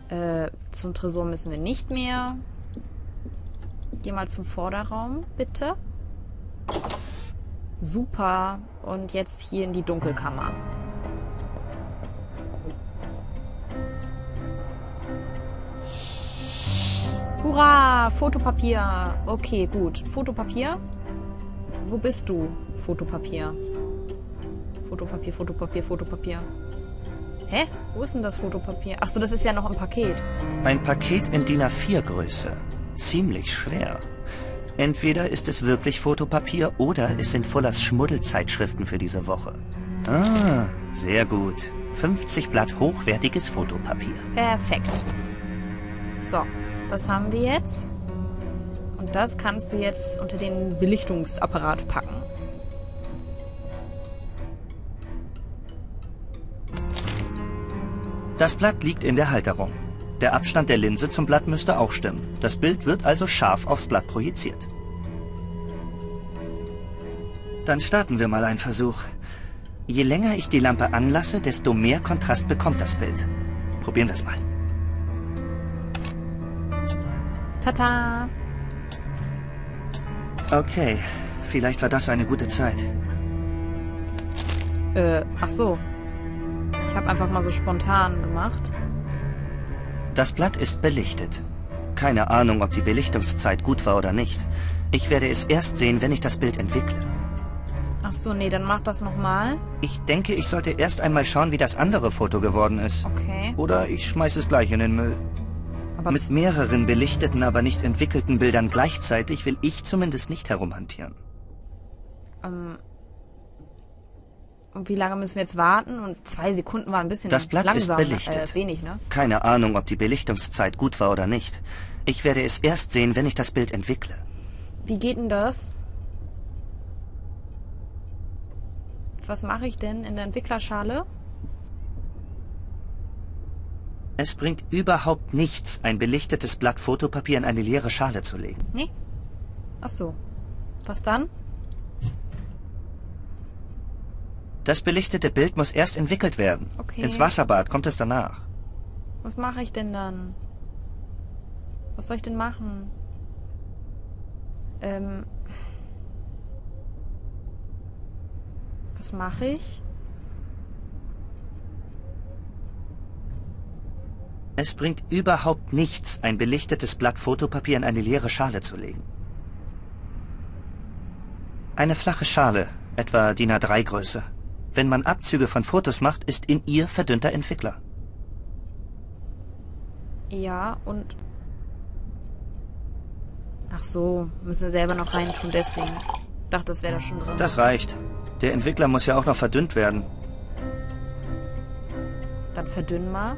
Zum Tresor müssen wir nicht mehr. Geh mal zum Vorderraum, bitte. Super. Und jetzt hier in die Dunkelkammer. Hurra! Fotopapier. Okay, gut. Fotopapier? Wo bist du? Fotopapier. Fotopapier, Fotopapier, Fotopapier. Hä? Wo ist denn das Fotopapier? Achso, das ist ja noch ein Paket. Ein Paket in DIN A4-Größe. Ziemlich schwer. Entweder ist es wirklich Fotopapier oder es sind Fullers Schmuddelzeitschriften für diese Woche. Ah, sehr gut. 50 Blatt hochwertiges Fotopapier. Perfekt. So, das haben wir jetzt. Und das kannst du jetzt unter den Belichtungsapparat packen. Das Blatt liegt in der Halterung. Der Abstand der Linse zum Blatt müsste auch stimmen. Das Bild wird also scharf aufs Blatt projiziert. Dann starten wir mal einen Versuch. Je länger ich die Lampe anlasse, desto mehr Kontrast bekommt das Bild. Probieren wir es mal. Tata! Okay, vielleicht war das eine gute Zeit. Ach so. Ich habe einfach mal so spontan gemacht. Das Blatt ist belichtet. Keine Ahnung, ob die Belichtungszeit gut war oder nicht. Ich werde es erst sehen, wenn ich das Bild entwickle. Ach so, nee, dann mach das nochmal. Ich denke, ich sollte erst einmal schauen, wie das andere Foto geworden ist. Okay. Oder ich schmeiße es gleich in den Müll. Aber Mit mehreren belichteten, aber nicht entwickelten Bildern gleichzeitig will ich zumindest nicht herumhantieren. Und wie lange müssen wir jetzt warten? Und 2 Sekunden war ein bisschen Das Blatt langsam. ist belichtet. Wenig, ne? Keine Ahnung, ob die Belichtungszeit gut war oder nicht. Ich werde es erst sehen, wenn ich das Bild entwickle. Wie geht denn das? Was mache ich denn in der Entwicklerschale? Es bringt überhaupt nichts, ein belichtetes Blatt Fotopapier in eine leere Schale zu legen. Nee? Ach so. Was dann? Das belichtete Bild muss erst entwickelt werden. Okay. Ins Wasserbad kommt es danach. Was mache ich denn dann? Was soll ich denn machen? Was mache ich? Es bringt überhaupt nichts, ein belichtetes Blatt Fotopapier in eine leere Schale zu legen. Eine flache Schale, etwa DIN A3 Größe. Wenn man Abzüge von Fotos macht, ist in ihr verdünnter Entwickler. Ja, und... Ach so, müssen wir selber noch reintun, deswegen. Ich dachte, das wäre da schon drin. Das reicht. Der Entwickler muss ja auch noch verdünnt werden. Dann verdünnen wir.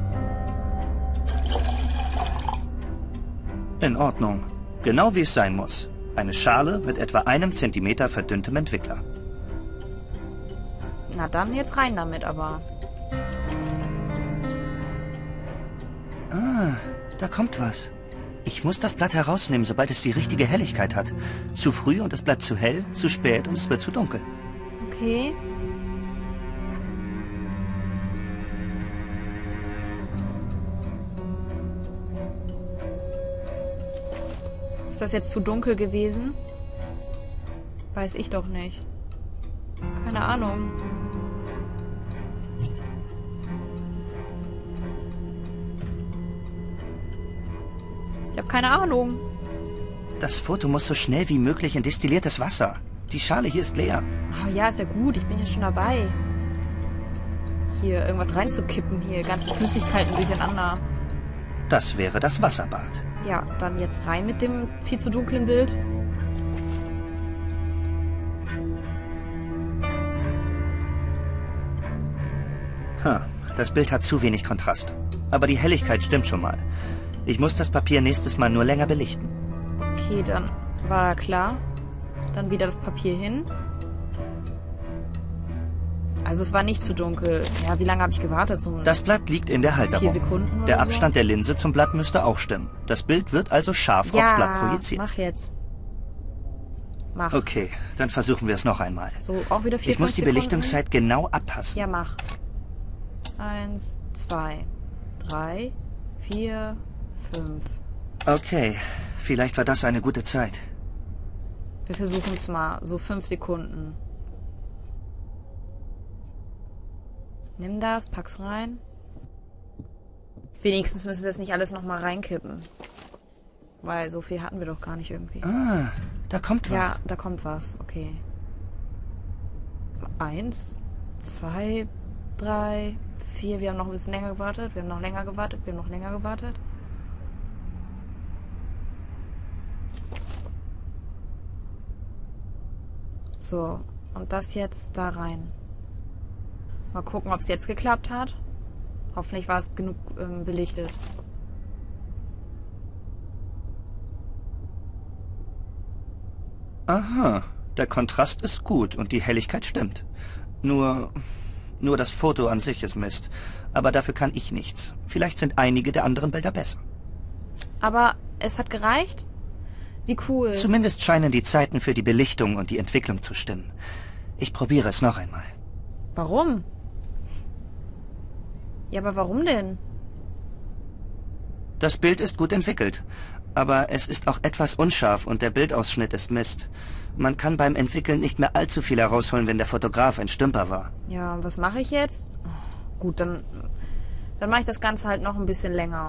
In Ordnung. Genau wie es sein muss. Eine Schale mit etwa 1 Zentimeter verdünntem Entwickler. Na dann jetzt rein damit, aber... Ah, da kommt was. Ich muss das Blatt herausnehmen, sobald es die richtige Helligkeit hat. Zu früh und es bleibt zu hell, zu spät und es wird zu dunkel. Okay. Ist das jetzt zu dunkel gewesen? Weiß ich doch nicht. Keine Ahnung. Ich habe keine Ahnung. Das Foto muss so schnell wie möglich in destilliertes Wasser. Die Schale hier ist leer. Oh ja, ist ja gut. Ich bin ja schon dabei. Hier irgendwas reinzukippen. Hier ganze Flüssigkeiten durcheinander. Das wäre das Wasserbad. Ja, dann jetzt rein mit dem viel zu dunklen Bild. Das Bild hat zu wenig Kontrast. Aber die Helligkeit stimmt schon mal. Ich muss das Papier nächstes Mal nur länger belichten. Okay, dann war da klar. Dann wieder das Papier hin. Also es war nicht zu dunkel. Ja, wie lange habe ich gewartet? So Das Blatt liegt in der Halterung. 4 Sekunden oder Der so? Abstand der Linse zum Blatt müsste auch stimmen. Das Bild wird also scharf aufs Blatt projiziert. Mach jetzt. Mach. Okay, dann versuchen wir es noch einmal. So, auch wieder 4, Ich muss die 5 Sekunden. Belichtungszeit genau abpassen. Ja, mach. 1, 2, 3, 4, 5. Okay, vielleicht war das eine gute Zeit. Wir versuchen es mal. So 5 Sekunden. Nimm das, pack's rein. Wenigstens müssen wir es nicht alles nochmal reinkippen. Weil so viel hatten wir doch gar nicht irgendwie. Ah, da kommt was. Ja, da kommt was. Okay. 1, 2, 3, 4. Wir haben noch ein bisschen länger gewartet. Wir haben noch länger gewartet. Wir haben noch länger gewartet. So, und das jetzt da rein. Mal gucken, ob es jetzt geklappt hat. Hoffentlich war es genug belichtet. Aha, der Kontrast ist gut und die Helligkeit stimmt. Nur das Foto an sich ist Mist. Aber dafür kann ich nichts. Vielleicht sind einige der anderen Bilder besser. Aber es hat gereicht? Wie cool. Zumindest scheinen die Zeiten für die Belichtung und die Entwicklung zu stimmen. Ich probiere es noch einmal. Warum? Ja, aber warum denn? Das Bild ist gut entwickelt, aber es ist auch etwas unscharf und der Bildausschnitt ist Mist. Man kann beim Entwickeln nicht mehr allzu viel herausholen, wenn der Fotograf ein Stümper war. Ja, und was mache ich jetzt? Gut, dann mache ich das Ganze halt noch ein bisschen länger.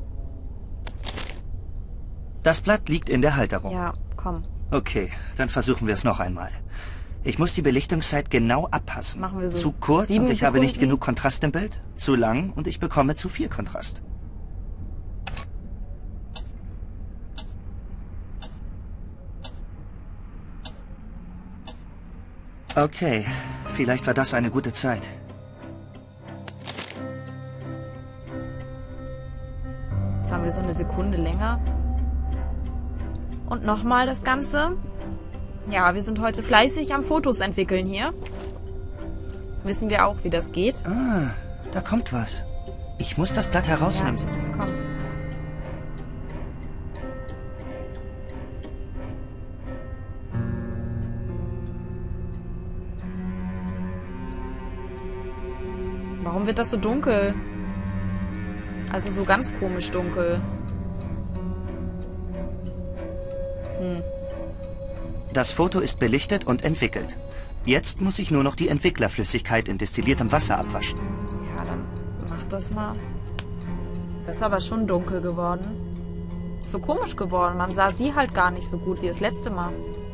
Das Blatt liegt in der Halterung. Ja, komm. Okay, dann versuchen wir es noch einmal. Ich muss die Belichtungszeit genau abpassen. Machen wir so zu kurz 7 und ich habe nicht Sekunden? genug Kontrast im Bild. Zu lang und ich bekomme zu viel Kontrast. Okay, vielleicht war das eine gute Zeit. Jetzt haben wir so eine Sekunde länger. Und nochmal das Ganze. Ja, wir sind heute fleißig am Fotos entwickeln hier. Wissen wir auch, wie das geht. Ah, da kommt was. Ich muss das Blatt herausnehmen. Ja, komm. Warum wird das so dunkel? Also so ganz komisch dunkel. Das Foto ist belichtet und entwickelt. Jetzt muss ich nur noch die Entwicklerflüssigkeit in destilliertem Wasser abwaschen. Ja, dann mach das mal. Das ist aber schon dunkel geworden. Ist so komisch geworden. Man sah sie halt gar nicht so gut wie das letzte Mal.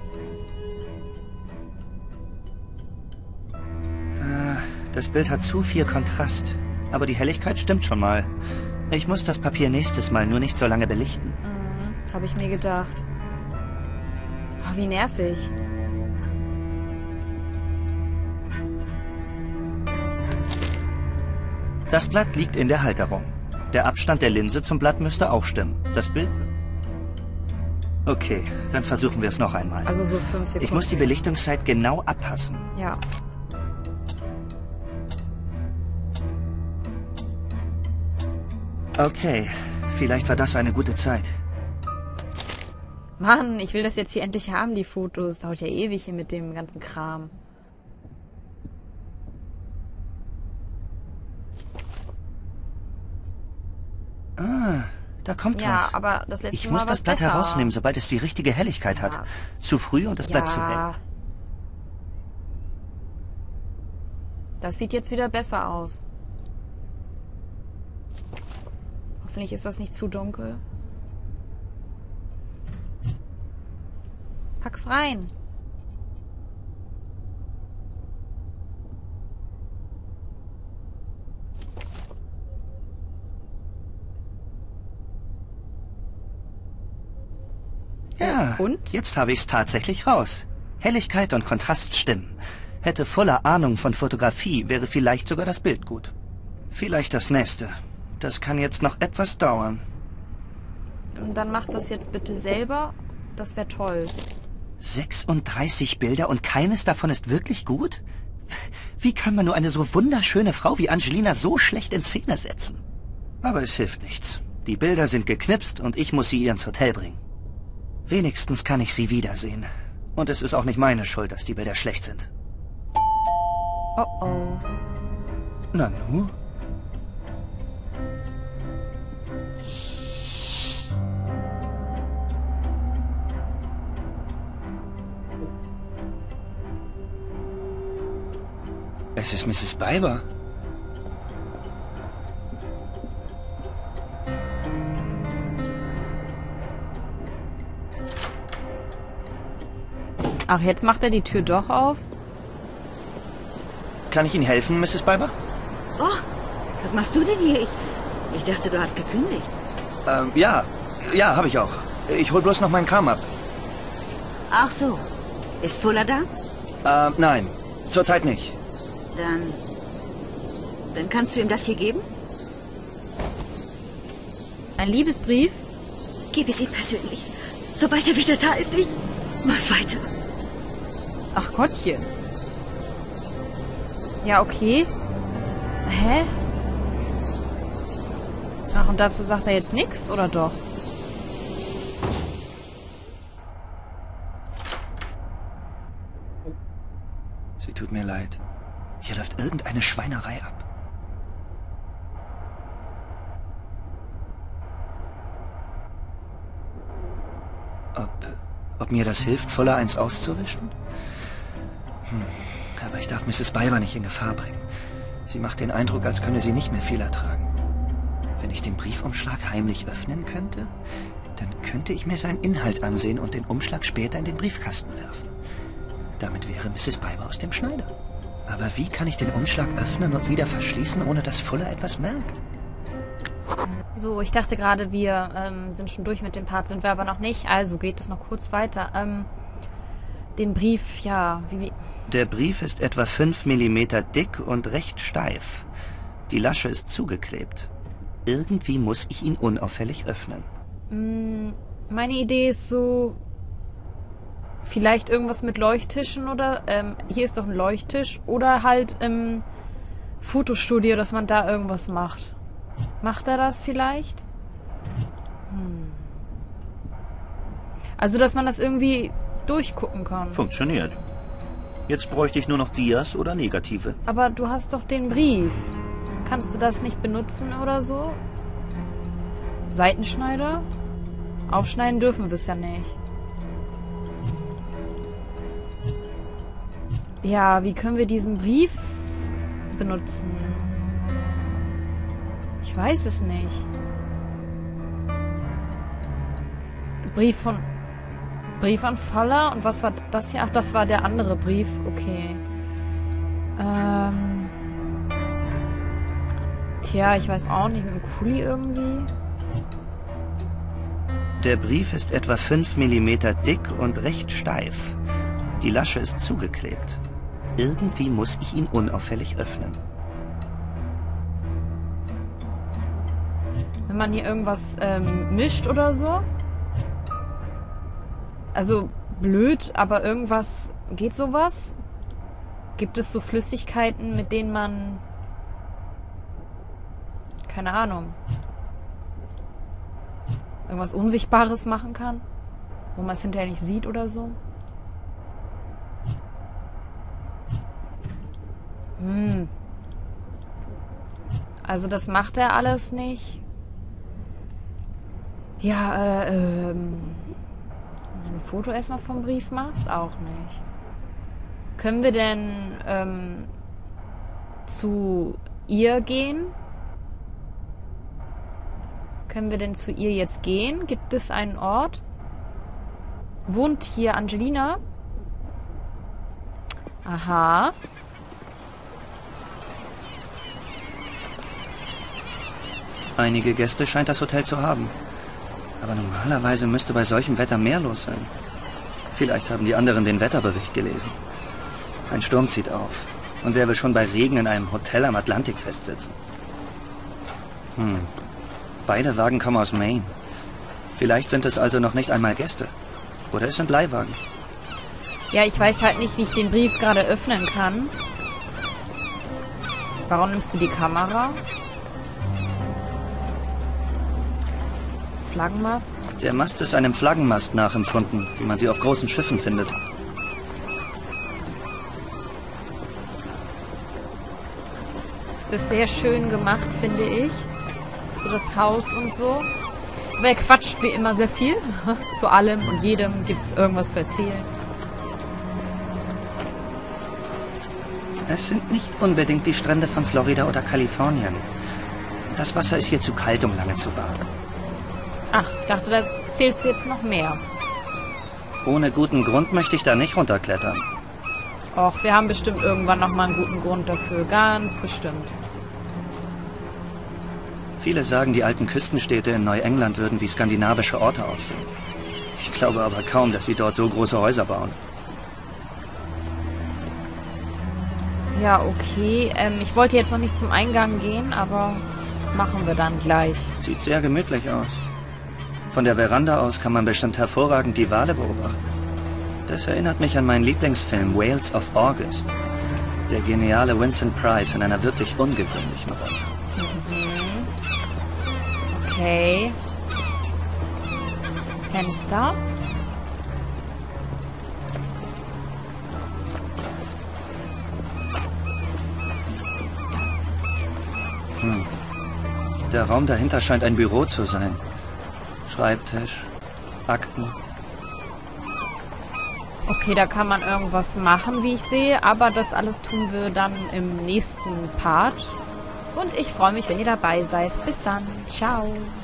Das Bild hat zu viel Kontrast. Aber die Helligkeit stimmt schon mal. Ich muss das Papier nächstes Mal nur nicht so lange belichten. Habe ich mir gedacht. Oh, wie nervig. Das Blatt liegt in der Halterung. Der Abstand der Linse zum Blatt müsste auch stimmen. Das Bild... Okay, dann versuchen wir es noch einmal. Also so 5 Sekunden. Ich muss die Belichtungszeit genau abpassen. Ja. Okay, vielleicht war das eine gute Zeit. Mann, ich will das jetzt hier endlich haben, die Fotos. Dauert ja ewig hier mit dem ganzen Kram. Ah, da kommt Ja, was. aber das letzte Ich Mal muss war's das Blatt besser. herausnehmen, sobald es die richtige Helligkeit Ja. hat. Zu früh und das bleibt zu hell. Ja. Das sieht jetzt wieder besser aus. Hoffentlich ist das nicht zu dunkel. Pack's rein. Ja, Und? jetzt habe ich es tatsächlich raus. Helligkeit und Kontrast stimmen. Hätte voller Ahnung von Fotografie, wäre vielleicht sogar das Bild gut. Vielleicht das nächste. Das kann jetzt noch etwas dauern. Dann mach das jetzt bitte selber. Das wäre toll. 36 Bilder und keines davon ist wirklich gut? Wie kann man nur eine so wunderschöne Frau wie Angelina so schlecht in Szene setzen? Aber es hilft nichts. Die Bilder sind geknipst und ich muss sie ihr ins Hotel bringen. Wenigstens kann ich sie wiedersehen. Und es ist auch nicht meine Schuld, dass die Bilder schlecht sind. Oh oh. Nanu? Es ist Mrs. Biber. Ach, jetzt macht er die Tür doch auf? Kann ich Ihnen helfen, Mrs. Biber? Oh, was machst du denn hier? Ich dachte, du hast gekündigt. Ja. Ja, habe ich auch. Ich hol bloß noch meinen Kram ab. Ach so. Ist Fuller da? Nein. Zurzeit nicht. Dann kannst du ihm das hier geben? Ein Liebesbrief? Gib es ihm persönlich. Sobald er wieder da ist, ich mach's weiter. Ach Gottchen. Ja, okay. Hä? Ach, und dazu sagt er jetzt nichts, oder doch? Sie tut mir leid. Hier läuft irgendeine Schweinerei ab. Ob mir das hilft, Fuller eins auszuwischen? Aber ich darf Mrs. Biber nicht in Gefahr bringen. Sie macht den Eindruck, als könne sie nicht mehr viel ertragen. Wenn ich den Briefumschlag heimlich öffnen könnte, dann könnte ich mir seinen Inhalt ansehen und den Umschlag später in den Briefkasten werfen. Damit wäre Mrs. Biber aus dem Schneider. Aber wie kann ich den Umschlag öffnen und wieder verschließen, ohne dass Fuller etwas merkt? So, ich dachte gerade, wir sind schon durch mit dem Part, sind wir aber noch nicht. Also geht es noch kurz weiter. Den Brief, ja, wie... Der Brief ist etwa 5 Millimeter dick und recht steif. Die Lasche ist zugeklebt. Irgendwie muss ich ihn unauffällig öffnen. Meine Idee ist so... Vielleicht irgendwas mit Leuchttischen oder... hier ist doch ein Leuchttisch. Oder halt im Fotostudio, dass man da irgendwas macht. Macht er das vielleicht? Also, dass man das irgendwie durchgucken kann. Funktioniert. Jetzt bräuchte ich nur noch Dias oder Negative. Aber du hast doch den Brief. Kannst du das nicht benutzen oder so? Seitenschneider? Aufschneiden dürfen wir es ja nicht. Ja, wie können wir diesen Brief benutzen? Ich weiß es nicht. Brief an Fuller? Und was war das hier? Ach, das war der andere Brief. Okay. Tja, ich weiß auch nicht. Mit dem Kuli irgendwie? Der Brief ist etwa 5 Millimeter dick und recht steif. Die Lasche ist zugeklebt. Irgendwie muss ich ihn unauffällig öffnen. Wenn man hier irgendwas mischt oder so? Also blöd, aber irgendwas... Geht sowas? Gibt es so Flüssigkeiten, mit denen man... Keine Ahnung. Irgendwas Unsichtbares machen kann? Wo man es hinterher nicht sieht oder so? Also das macht er alles nicht. Ja, ein Foto erstmal vom Brief machst? Auch nicht. Können wir denn zu ihr gehen? Können wir denn zu ihr jetzt gehen? Gibt es einen Ort? Wohnt hier Angelina? Aha. Einige Gäste scheint das Hotel zu haben. Aber normalerweise müsste bei solchem Wetter mehr los sein. Vielleicht haben die anderen den Wetterbericht gelesen. Ein Sturm zieht auf. Und wer will schon bei Regen in einem Hotel am Atlantik festsitzen? Beide Wagen kommen aus Maine. Vielleicht sind es also noch nicht einmal Gäste. Oder es sind Leihwagen. Ja, ich weiß halt nicht, wie ich den Brief gerade öffnen kann. Warum nimmst du die Kamera? Flaggenmast? Der Mast ist einem Flaggenmast nachempfunden, wie man sie auf großen Schiffen findet. Es ist sehr schön gemacht, finde ich. So das Haus und so. Aber er quatscht wie immer sehr viel. Zu allem und jedem gibt es irgendwas zu erzählen. Es sind nicht unbedingt die Strände von Florida oder Kalifornien. Das Wasser ist hier zu kalt, um lange zu baden. Ach, ich dachte, da zählst du jetzt noch mehr. Ohne guten Grund möchte ich da nicht runterklettern. Och, wir haben bestimmt irgendwann nochmal einen guten Grund dafür. Ganz bestimmt. Viele sagen, die alten Küstenstädte in Neuengland würden wie skandinavische Orte aussehen. Ich glaube aber kaum, dass sie dort so große Häuser bauen. Ja, okay. Ich wollte jetzt noch nicht zum Eingang gehen, aber machen wir dann gleich. Sieht sehr gemütlich aus. Von der Veranda aus kann man bestimmt hervorragend die Wale beobachten. Das erinnert mich an meinen Lieblingsfilm Whales of August. Der geniale Vincent Price in einer wirklich ungewöhnlichen Rolle. Okay. Fenster. Der Raum dahinter scheint ein Büro zu sein. Schreibtisch, Akten. Okay, da kann man irgendwas machen, wie ich sehe. Aber das alles tun wir dann im nächsten Part. Und ich freue mich, wenn ihr dabei seid. Bis dann. Ciao.